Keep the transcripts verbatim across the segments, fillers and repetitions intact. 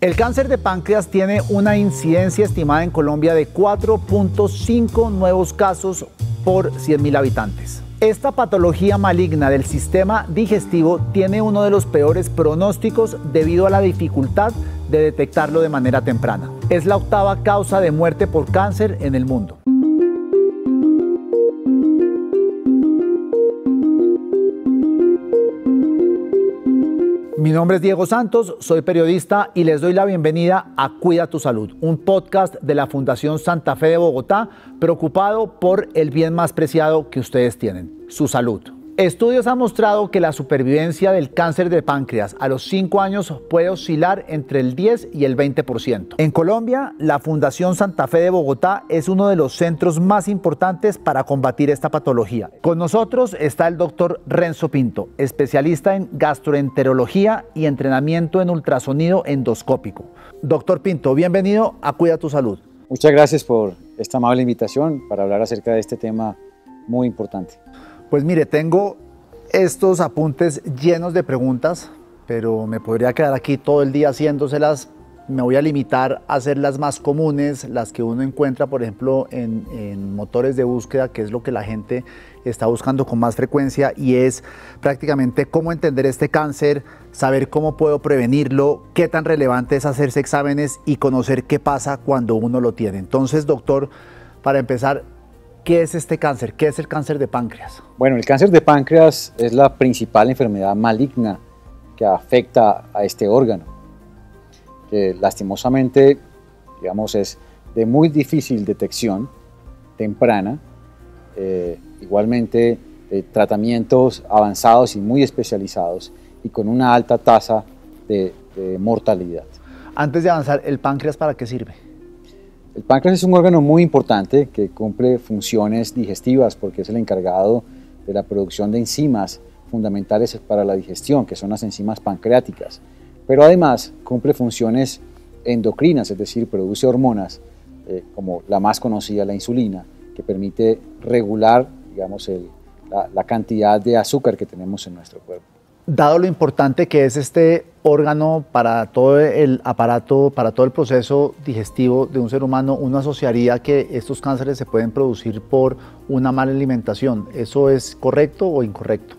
El cáncer de páncreas tiene una incidencia estimada en Colombia de cuatro punto cinco nuevos casos por cien mil habitantes. Esta patología maligna del sistema digestivo tiene uno de los peores pronósticos debido a la dificultad de detectarlo de manera temprana. Es la octava causa de muerte por cáncer en el mundo. Mi nombre es Diego Santos, soy periodista y les doy la bienvenida a Cuida tu Salud, un podcast de la Fundación Santa Fe de Bogotá, preocupado por el bien más preciado que ustedes tienen, su salud. Estudios han mostrado que la supervivencia del cáncer de páncreas a los cinco años puede oscilar entre el diez y el veinte por ciento. En Colombia, la Fundación Santa Fe de Bogotá es uno de los centros más importantes para combatir esta patología. Con nosotros está el doctor Renzo Pinto, especialista en gastroenterología y entrenamiento en ultrasonido endoscópico. Doctor Pinto, bienvenido a Cuida tu Salud. Muchas gracias por esta amable invitación para hablar acerca de este tema muy importante. Pues mire, tengo estos apuntes llenos de preguntas, pero me podría quedar aquí todo el día haciéndoselas. Me voy a limitar a hacer las más comunes, las que uno encuentra, por ejemplo, en, en motores de búsqueda, que es lo que la gente está buscando con más frecuencia, y es prácticamente cómo entender este cáncer, saber cómo puedo prevenirlo, qué tan relevante es hacerse exámenes y conocer qué pasa cuando uno lo tiene. Entonces, doctor, para empezar, ¿qué es este cáncer? ¿Qué es el cáncer de páncreas? Bueno, el cáncer de páncreas es la principal enfermedad maligna que afecta a este órgano, que lastimosamente, digamos, es de muy difícil detección temprana, eh, igualmente de tratamientos avanzados y muy especializados y con una alta tasa de, de mortalidad. Antes de avanzar, ¿el páncreas para qué sirve? El páncreas es un órgano muy importante que cumple funciones digestivas porque es el encargado de la producción de enzimas fundamentales para la digestión, que son las enzimas pancreáticas. Pero además cumple funciones endocrinas, es decir, produce hormonas, eh, como la más conocida, la insulina, que permite regular, digamos, el, la, la cantidad de azúcar que tenemos en nuestro cuerpo. Dado lo importante que es este órgano para todo el aparato, para todo el proceso digestivo de un ser humano, uno asociaría que estos cánceres se pueden producir por una mala alimentación. ¿Eso es correcto o incorrecto?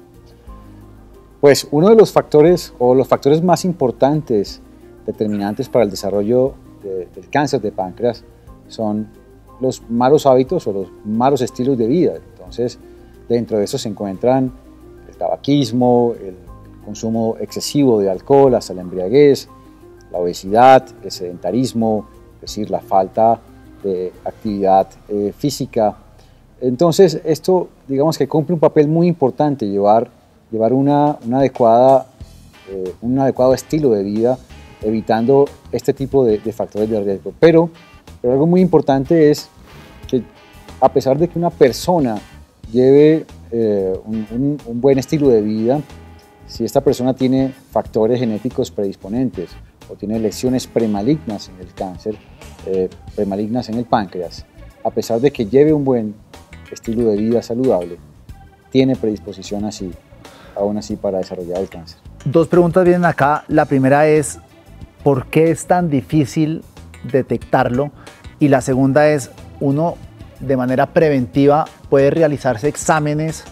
Pues uno de los factores o los factores más importantes determinantes para el desarrollo de, del cáncer de páncreas son los malos hábitos o los malos estilos de vida. Entonces, dentro de eso se encuentran el tabaquismo, el consumo excesivo de alcohol hasta la embriaguez, la obesidad, el sedentarismo, es decir, la falta de actividad eh, física. Entonces, esto, digamos que cumple un papel muy importante, llevar, llevar una, una adecuada, eh, un adecuado estilo de vida, evitando este tipo de, de factores de riesgo. Pero, pero algo muy importante es que, a pesar de que una persona lleve eh, un, un, un buen estilo de vida, si esta persona tiene factores genéticos predisponentes o tiene lesiones premalignas en el cáncer, eh, premalignas en el páncreas, a pesar de que lleve un buen estilo de vida saludable, tiene predisposición así, aún así para desarrollar el cáncer. Dos preguntas vienen acá. La primera es, ¿por qué es tan difícil detectarlo? Y la segunda es, uno de manera preventiva puede realizarse exámenes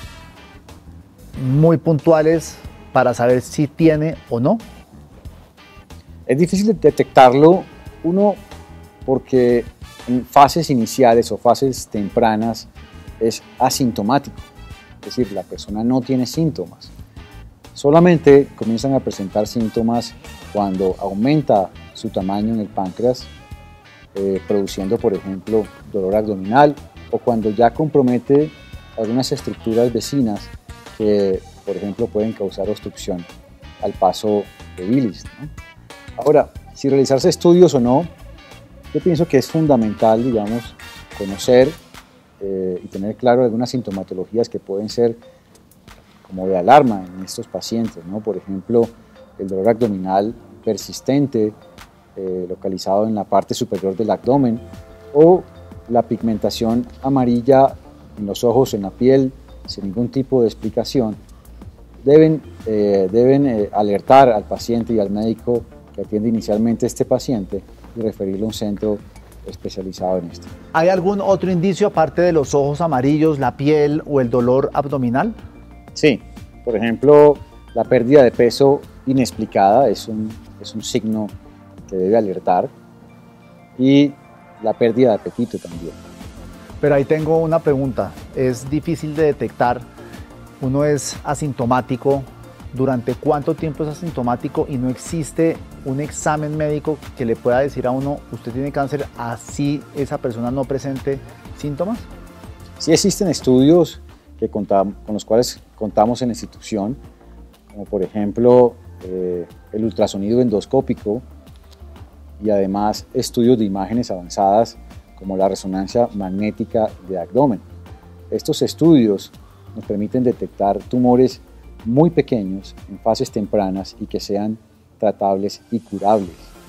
muy puntuales para saber si tiene o no. Es difícil detectarlo, uno, porque en fases iniciales o fases tempranas es asintomático, es decir, la persona no tiene síntomas. Solamente comienzan a presentar síntomas cuando aumenta su tamaño en el páncreas, eh, produciendo, por ejemplo, dolor abdominal, o cuando ya compromete algunas estructuras vecinas que, por ejemplo, pueden causar obstrucción al paso de bilis, ¿no? Ahora, si realizarse estudios o no, yo pienso que es fundamental, digamos, conocer eh, y tener claro algunas sintomatologías que pueden ser como de alarma en estos pacientes, ¿no? Por ejemplo, el dolor abdominal persistente, eh, localizado en la parte superior del abdomen, o la pigmentación amarilla en los ojos, en la piel, sin ningún tipo de explicación, deben, eh, deben eh, alertar al paciente y al médico que atiende inicialmente a este paciente y referirlo a un centro especializado en esto. ¿Hay algún otro indicio aparte de los ojos amarillos, la piel o el dolor abdominal? Sí, por ejemplo, la pérdida de peso inexplicada es un, es un signo que debe alertar, y la pérdida de apetito también. Pero ahí tengo una pregunta, es difícil de detectar, uno es asintomático, ¿durante cuánto tiempo es asintomático y no existe un examen médico que le pueda decir a uno, usted tiene cáncer, así esa persona no presente síntomas? Sí existen estudios que contamos, con los cuales contamos en la institución, como por ejemplo eh, el ultrasonido endoscópico y además estudios de imágenes avanzadas como la resonancia magnética de abdomen. Estos estudios nos permiten detectar tumores muy pequeños en fases tempranas y que sean tratables y curables.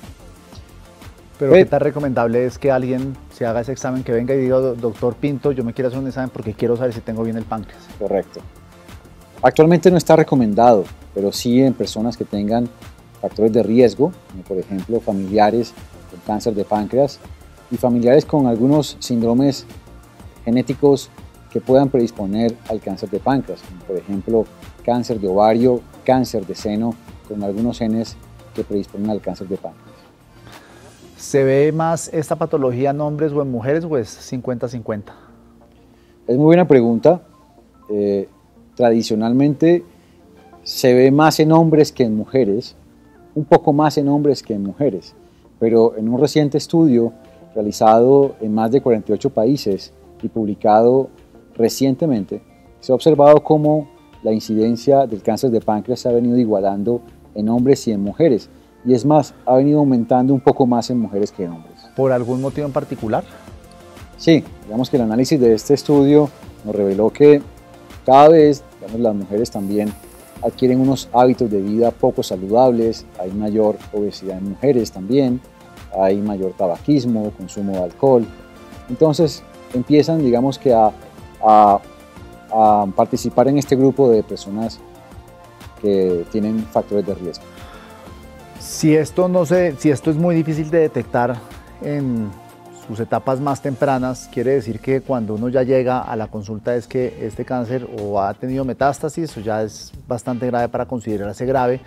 Pero ¿qué tan recomendable es que alguien se haga ese examen, que venga y diga, doctor Pinto, yo me quiero hacer un examen porque quiero saber si tengo bien el páncreas? Correcto. Actualmente no está recomendado, pero sí en personas que tengan factores de riesgo, como por ejemplo familiares con cáncer de páncreas y familiares con algunos síndromes genéticos que puedan predisponer al cáncer de páncreas, como por ejemplo cáncer de ovario, cáncer de seno, con algunos genes que predisponen al cáncer de páncreas. ¿Se ve más esta patología en hombres o en mujeres o es cincuenta cincuenta? Es muy buena pregunta. Eh, tradicionalmente se ve más en hombres que en mujeres, un poco más en hombres que en mujeres, pero en un reciente estudio realizado en más de cuarenta y ocho países y publicado recientemente, se ha observado cómo la incidencia del cáncer de páncreas se ha venido igualando en hombres y en mujeres, y es más, ha venido aumentando un poco más en mujeres que en hombres. ¿Por algún motivo en particular? Sí, digamos que el análisis de este estudio nos reveló que cada vez, digamos, las mujeres también adquieren unos hábitos de vida poco saludables, hay mayor obesidad en mujeres también, hay mayor tabaquismo, consumo de alcohol, entonces empiezan, digamos que a, a, a participar en este grupo de personas que tienen factores de riesgo. Si esto, no se, si esto es muy difícil de detectar en sus etapas más tempranas, quiere decir que cuando uno ya llega a la consulta es que este cáncer o ha tenido metástasis o ya es bastante grave para considerarse grave.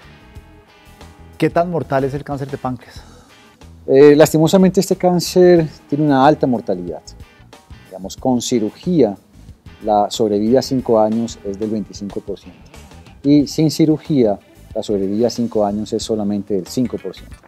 ¿Qué tan mortal es el cáncer de páncreas? Eh, lastimosamente este cáncer tiene una alta mortalidad. Digamos, con cirugía la sobrevida a cinco años es del veinticinco por ciento y sin cirugía la sobrevida a cinco años es solamente del cinco por ciento.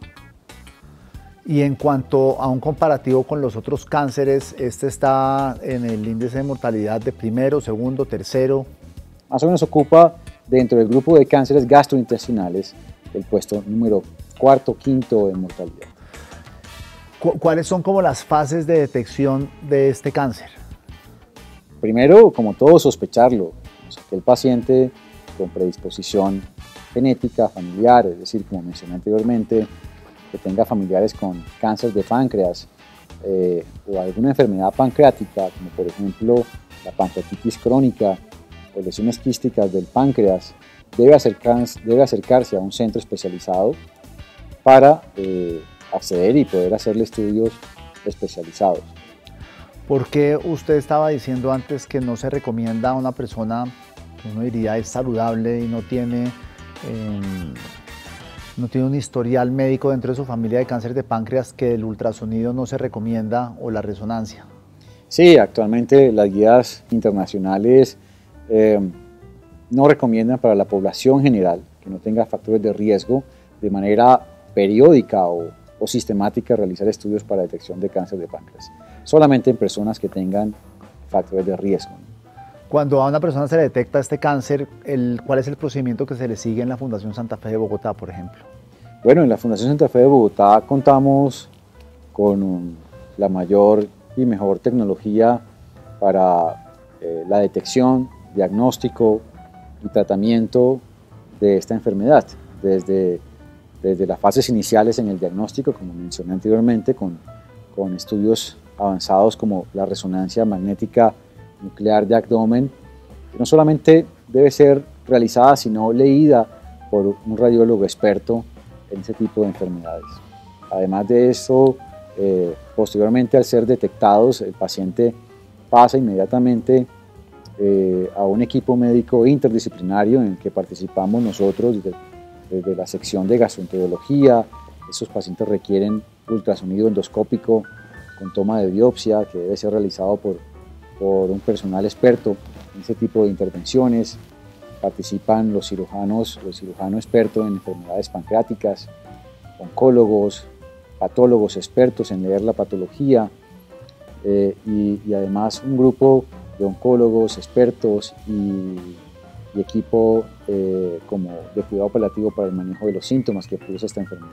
Y en cuanto a un comparativo con los otros cánceres, ¿este está en el índice de mortalidad de primero, segundo, tercero? Más o menos ocupa dentro del grupo de cánceres gastrointestinales el puesto número cuarto, quinto en mortalidad. ¿Cuáles son como las fases de detección de este cáncer? Primero, como todo, sospecharlo. Que el paciente con predisposición genética, familiar, es decir, como mencioné anteriormente, que tenga familiares con cáncer de páncreas eh, o alguna enfermedad pancreática, como por ejemplo la pancreatitis crónica o lesiones quísticas del páncreas, debe, acercarse, debe acercarse a un centro especializado para eh, acceder y poder hacerle estudios especializados. ¿Por qué usted estaba diciendo antes que no se recomienda a una persona que uno diría es saludable y no tiene, eh, no tiene un historial médico dentro de su familia de cáncer de páncreas, que el ultrasonido no se recomienda o la resonancia? Sí, actualmente las guías internacionales eh, no recomiendan para la población general que no tenga factores de riesgo de manera periódica o, o sistemática realizar estudios para detección de cáncer de páncreas, solamente en personas que tengan factores de riesgo. Cuando a una persona se le detecta este cáncer, el, ¿cuál es el procedimiento que se le sigue en la Fundación Santa Fe de Bogotá, por ejemplo? Bueno, en la Fundación Santa Fe de Bogotá contamos con un, la mayor y mejor tecnología para eh, la detección, diagnóstico y tratamiento de esta enfermedad, desde, desde las fases iniciales en el diagnóstico, como mencioné anteriormente, con, con estudios avanzados como la resonancia magnética nuclear de abdomen, que no solamente debe ser realizada, sino leída por un radiólogo experto en ese tipo de enfermedades. Además de eso, eh, posteriormente al ser detectados, el paciente pasa inmediatamente eh, a un equipo médico interdisciplinario en el que participamos nosotros desde, desde la sección de gastroenterología. Esos pacientes requieren ultrasonido endoscópico con toma de biopsia que debe ser realizado por, por un personal experto en ese tipo de intervenciones. Participan los cirujanos, los cirujanos expertos en enfermedades pancreáticas, oncólogos, patólogos expertos en leer la patología eh, y, y además un grupo de oncólogos expertos y, y equipo eh, como de cuidado paliativo para el manejo de los síntomas que produce esta enfermedad.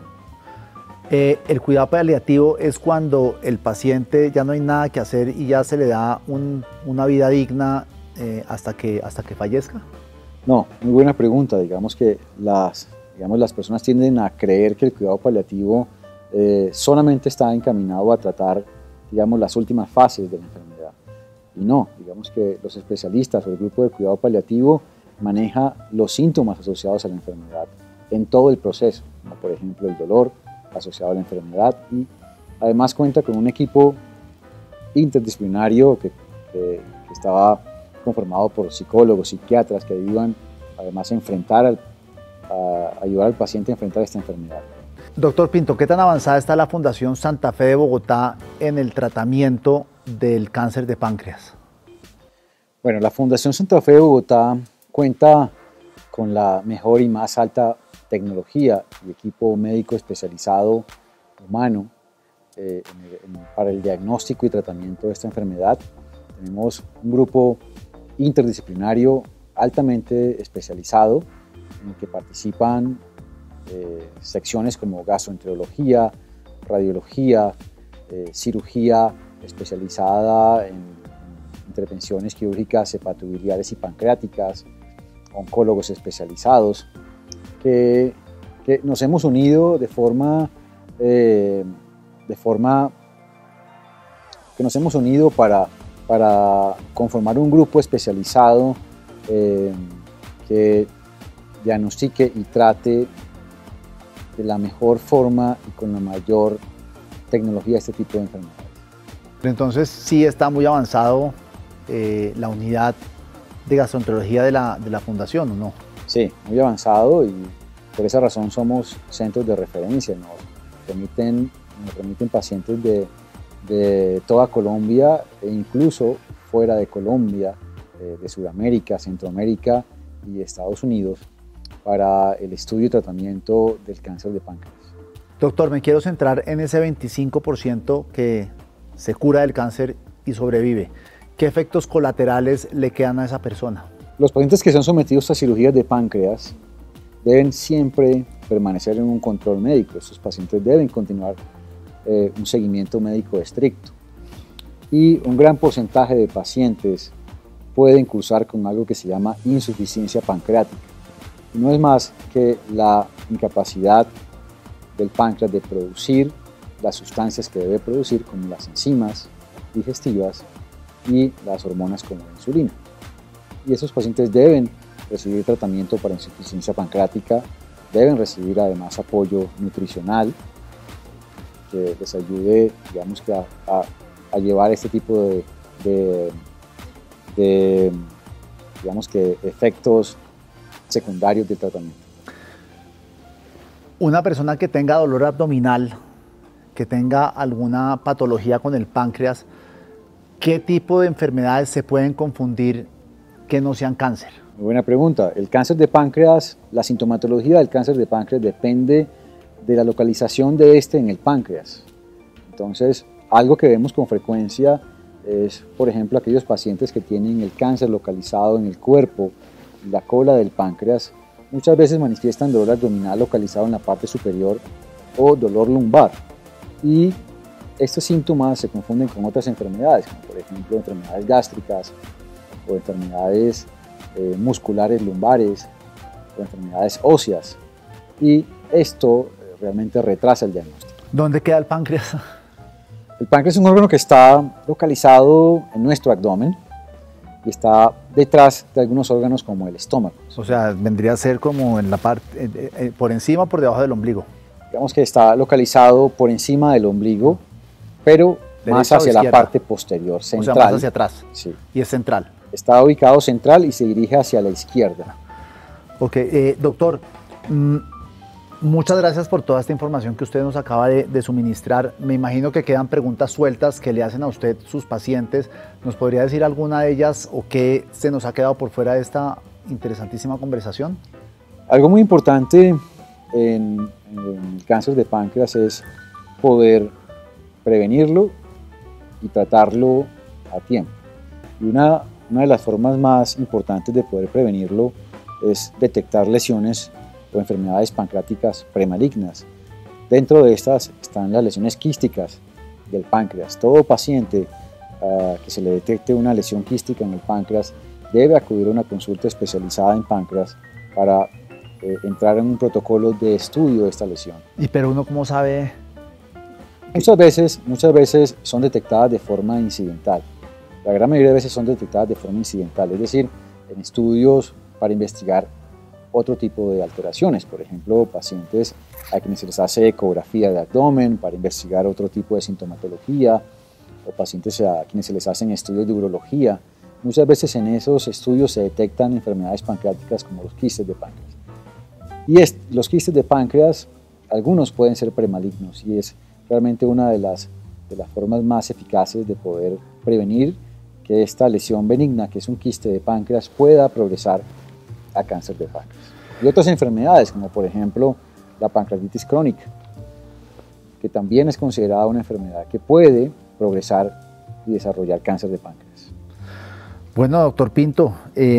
Eh, el cuidado paliativo es cuando el paciente ya no hay nada que hacer y ya se le da un, una vida digna eh, hasta, que, hasta que fallezca. No, muy buena pregunta. Digamos que las, digamos, las personas tienden a creer que el cuidado paliativo eh, solamente está encaminado a tratar, digamos, las últimas fases de la enfermedad. Y no, digamos que los especialistas o el grupo de cuidado paliativo maneja los síntomas asociados a la enfermedad en todo el proceso, como por ejemplo el dolor asociado a la enfermedad, y además cuenta con un equipo interdisciplinario que, que, que estaba conformado por psicólogos, psiquiatras que ayudan además a enfrentar, al, a ayudar al paciente a enfrentar esta enfermedad. Doctor Pinto, ¿qué tan avanzada está la Fundación Santa Fe de Bogotá en el tratamiento del cáncer de páncreas? Bueno, la Fundación Santa Fe de Bogotá cuenta con la mejor y más alta tecnología y equipo médico especializado humano eh, en el, en, para el diagnóstico y tratamiento de esta enfermedad. Tenemos un grupo interdisciplinario altamente especializado en el que participan eh, secciones como gastroenterología, radiología, eh, cirugía especializada en, en intervenciones quirúrgicas hepatobiliares y pancreáticas, oncólogos especializados, que, que nos hemos unido de forma, eh, de forma que nos hemos unido para, para conformar un grupo especializado eh, que diagnostique y trate de la mejor forma y con la mayor tecnología este tipo de enfermedades. Entonces sí está muy avanzado eh, la unidad de gastroenterología de la, de la Fundación, ¿o no? Sí, muy avanzado, y por esa razón somos centros de referencia. Nos remiten, nos remiten pacientes de, de toda Colombia e incluso fuera de Colombia, eh, de Sudamérica, Centroamérica y Estados Unidos para el estudio y tratamiento del cáncer de páncreas. Doctor, me quiero centrar en ese veinticinco por ciento que se cura del cáncer y sobrevive. ¿Qué efectos colaterales le quedan a esa persona? Los pacientes que son sometidos a cirugías de páncreas deben siempre permanecer en un control médico. Estos pacientes deben continuar eh, un seguimiento médico estricto. Y un gran porcentaje de pacientes pueden cursar con algo que se llama insuficiencia pancreática. Y no es más que la incapacidad del páncreas de producir las sustancias que debe producir, como las enzimas digestivas y las hormonas como la insulina. Y esos pacientes deben recibir tratamiento para insuficiencia pancreática, deben recibir además apoyo nutricional que les ayude, digamos, que a, a, a llevar este tipo de, de, de digamos que efectos secundarios del tratamiento. Una persona que tenga dolor abdominal, que tenga alguna patología con el páncreas, ¿qué tipo de enfermedades se pueden confundir que no sean cáncer? Muy buena pregunta. El cáncer de páncreas, la sintomatología del cáncer de páncreas depende de la localización de este en el páncreas. Entonces, algo que vemos con frecuencia es, por ejemplo, aquellos pacientes que tienen el cáncer localizado en el cuerpo y la cola del páncreas, muchas veces manifiestan dolor abdominal localizado en la parte superior o dolor lumbar. Y estos síntomas se confunden con otras enfermedades, como por ejemplo enfermedades gástricas o enfermedades eh, musculares lumbares o enfermedades óseas. Y esto realmente retrasa el diagnóstico. ¿Dónde queda el páncreas? El páncreas es un órgano que está localizado en nuestro abdomen y está detrás de algunos órganos como el estómago. O sea, vendría a ser como en la parte, eh, eh, por encima o por debajo del ombligo. digamos que está localizado por encima del ombligo, pero ¿Derecha más hacia o la izquierda? parte posterior, central. O sea, más hacia atrás. Sí. Y es central. Está ubicado central y se dirige hacia la izquierda. Ok, eh, doctor, mmm, muchas gracias por toda esta información que usted nos acaba de, de suministrar. Me imagino que quedan preguntas sueltas que le hacen a usted sus pacientes. ¿Nos podría decir alguna de ellas o qué se nos ha quedado por fuera de esta interesantísima conversación? Algo muy importante en, en el cáncer de páncreas es poder prevenirlo y tratarlo a tiempo. Y una, una de las formas más importantes de poder prevenirlo es detectar lesiones o enfermedades pancreáticas premalignas. Dentro de estas están las lesiones quísticas del páncreas. Todo paciente uh, que se le detecte una lesión quística en el páncreas debe acudir a una consulta especializada en páncreas para eh, entrar en un protocolo de estudio de esta lesión. ¿Y pero uno cómo sabe? Muchas veces, muchas veces son detectadas de forma incidental. La gran mayoría de veces son detectadas de forma incidental, es decir, en estudios para investigar otro tipo de alteraciones, por ejemplo, pacientes a quienes se les hace ecografía de abdomen para investigar otro tipo de sintomatología, o pacientes a quienes se les hacen estudios de urología. Muchas veces en esos estudios se detectan enfermedades pancreáticas como los quistes de páncreas. Y es, los quistes de páncreas, algunos pueden ser premalignos y es realmente una de las, de las formas más eficaces de poder prevenir que esta lesión benigna, que es un quiste de páncreas, pueda progresar a cáncer de páncreas. Y otras enfermedades, como por ejemplo la pancreatitis crónica, que también es considerada una enfermedad que puede progresar y desarrollar cáncer de páncreas. Bueno, doctor Pinto, eh,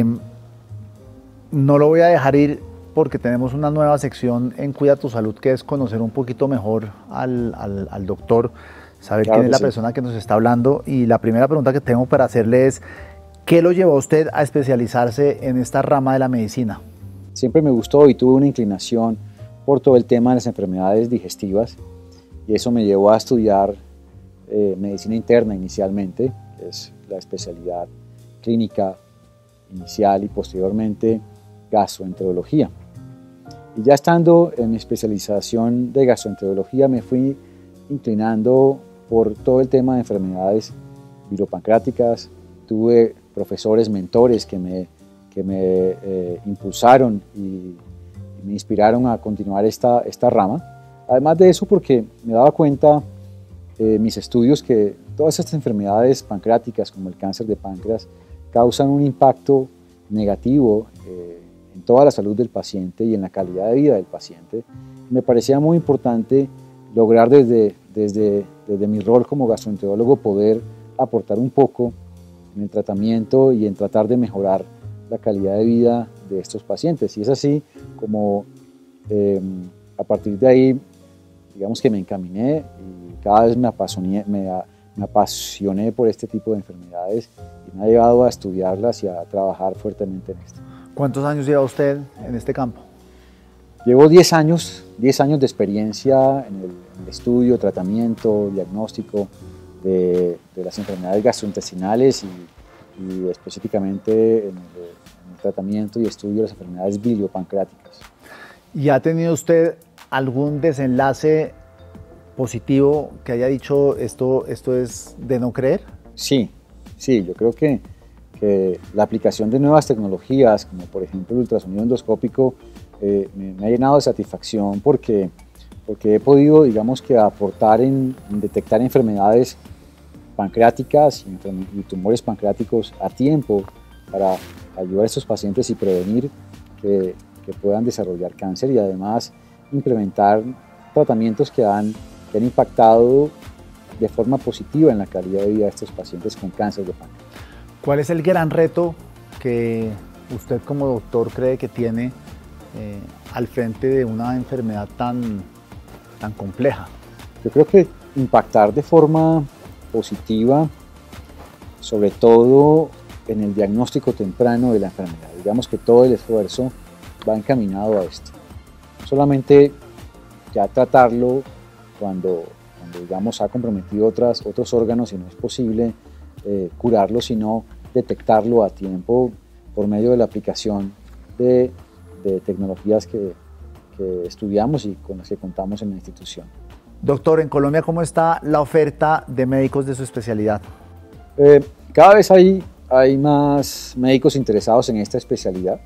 no lo voy a dejar ir porque tenemos una nueva sección en Cuida tu Salud, que es conocer un poquito mejor al, al, al doctor, saber Claro quién es que la sí. persona que nos está hablando. Y la primera pregunta que tengo para hacerle es, ¿qué lo llevó a usted a especializarse en esta rama de la medicina? Siempre me gustó y tuve una inclinación por todo el tema de las enfermedades digestivas y eso me llevó a estudiar eh, medicina interna inicialmente, que es la especialidad clínica inicial, y posteriormente gastroenterología. Y ya estando en mi especialización de gastroenterología me fui inclinando por todo el tema de enfermedades viropancreáticas. Tuve profesores, mentores que me, que me eh, impulsaron y, y me inspiraron a continuar esta, esta rama. Además de eso, porque me daba cuenta eh, mis estudios que todas estas enfermedades pancreáticas, como el cáncer de páncreas, causan un impacto negativo eh, en toda la salud del paciente y en la calidad de vida del paciente. Me parecía muy importante lograr desde, desde, desde mi rol como gastroenterólogo poder aportar un poco en el tratamiento y en tratar de mejorar la calidad de vida de estos pacientes. Y es así como eh, a partir de ahí, digamos que me encaminé y cada vez me apasioné, me, me apasioné por este tipo de enfermedades y me ha llevado a estudiarlas y a trabajar fuertemente en esto. ¿Cuántos años lleva usted en este campo? Llevo diez años, diez años de experiencia en el, en el estudio, tratamiento, diagnóstico de, de las enfermedades gastrointestinales y, y específicamente en el, en el tratamiento y estudio de las enfermedades biliopancreáticas. ¿Y ha tenido usted algún desenlace positivo que haya dicho esto, esto es de no creer? Sí, sí, yo creo que, que la aplicación de nuevas tecnologías, como por ejemplo el ultrasonido endoscópico, eh, me, me ha llenado de satisfacción porque, porque he podido, digamos que, aportar en, en detectar enfermedades pancreáticas y, y tumores pancreáticos a tiempo para ayudar a estos pacientes y prevenir que, que puedan desarrollar cáncer y además implementar tratamientos que han, que han impactado de forma positiva en la calidad de vida de estos pacientes con cáncer de páncreas. ¿Cuál es el gran reto que usted como doctor cree que tiene eh, al frente de una enfermedad tan, tan compleja? Yo creo que impactar de forma positiva, sobre todo en el diagnóstico temprano de la enfermedad. Digamos que todo el esfuerzo va encaminado a esto. No solamente ya tratarlo cuando, cuando digamos, ha comprometido otras, otros órganos y no es posible eh, curarlo, sino detectarlo a tiempo por medio de la aplicación de, de tecnologías que, que estudiamos y con las que contamos en la institución. Doctor, en Colombia, ¿cómo está la oferta de médicos de su especialidad? Eh, cada vez hay, hay más médicos interesados en esta especialidad,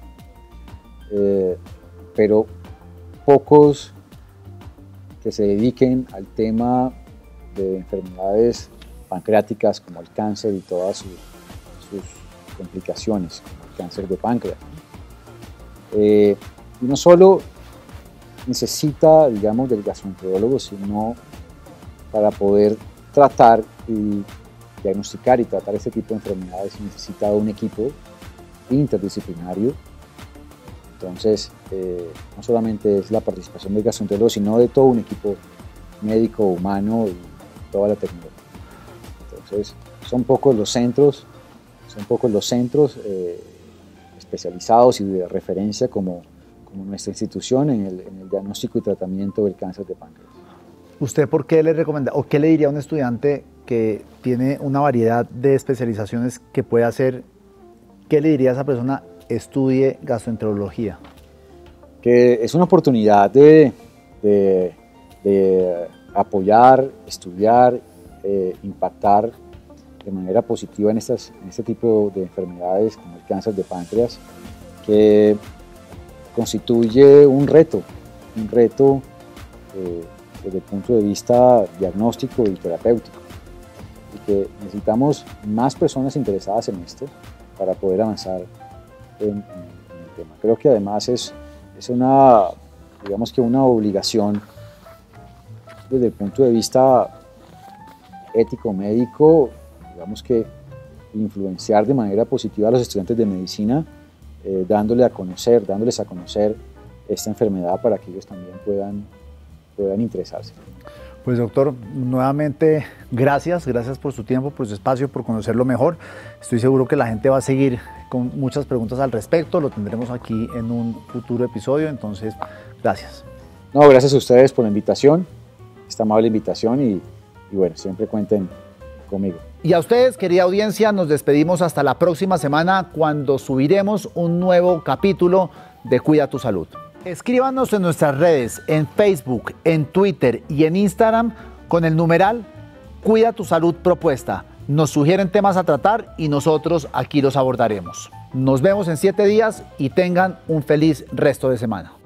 eh, pero pocos que se dediquen al tema de enfermedades pancreáticas como el cáncer y todas sus, sus complicaciones, como el cáncer de páncreas. Eh, y no solo necesita, digamos, del gastroenterólogo, sino para poder tratar y diagnosticar y tratar este tipo de enfermedades necesita un equipo interdisciplinario. Entonces, eh, no solamente es la participación del gastroenterólogo, sino de todo un equipo médico, humano y toda la tecnología. Entonces, son pocos los centros, son pocos los centros eh, especializados y de referencia como como nuestra institución en el, en el diagnóstico y tratamiento del cáncer de páncreas. ¿Usted por qué le recomienda o qué le diría a un estudiante que tiene una variedad de especializaciones que puede hacer? ¿Qué le diría a esa persona? Estudie gastroenterología. Que es una oportunidad de, de, de apoyar, estudiar, eh, impactar de manera positiva en, estas, en este tipo de enfermedades como el cáncer de páncreas, que constituye un reto, un reto eh, desde el punto de vista diagnóstico y terapéutico, y que necesitamos más personas interesadas en esto para poder avanzar en, en, en el tema. Creo que además es, es una, digamos que una obligación desde el punto de vista ético, médico, digamos que influenciar de manera positiva a los estudiantes de medicina, Eh, dándole a conocer, dándoles a conocer esta enfermedad para que ellos también puedan, puedan interesarse. Pues doctor, nuevamente gracias, gracias por su tiempo, por su espacio, por conocerlo mejor. Estoy seguro que la gente va a seguir con muchas preguntas al respecto, lo tendremos aquí en un futuro episodio, entonces gracias. No, gracias a ustedes por la invitación, esta amable invitación y, y bueno, siempre cuenten conmigo. Y a ustedes, querida audiencia, nos despedimos hasta la próxima semana cuando subiremos un nuevo capítulo de Cuida tu Salud. Escríbanos en nuestras redes, en Facebook, en Twitter y en Instagram con el numeral Cuida tu Salud Propuesta. Nos sugieren temas a tratar y nosotros aquí los abordaremos. Nos vemos en siete días y tengan un feliz resto de semana.